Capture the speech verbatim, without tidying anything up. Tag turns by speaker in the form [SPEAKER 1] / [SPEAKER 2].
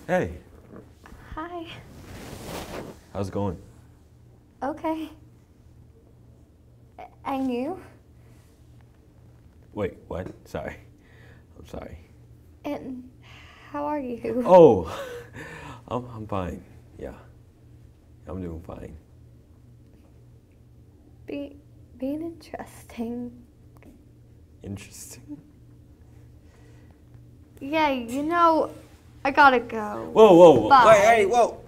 [SPEAKER 1] Hey.
[SPEAKER 2] Hi.
[SPEAKER 1] How's it going?
[SPEAKER 2] Okay. And you?
[SPEAKER 1] Wait, what? Sorry. I'm sorry.
[SPEAKER 2] And how are you?
[SPEAKER 1] Oh, I'm, I'm fine. Yeah. I'm doing fine.
[SPEAKER 2] Be, being interesting.
[SPEAKER 1] Interesting?
[SPEAKER 2] Yeah, you know, I gotta go.
[SPEAKER 1] Whoa, whoa, whoa.
[SPEAKER 2] Bye.
[SPEAKER 1] Wait, hey, whoa.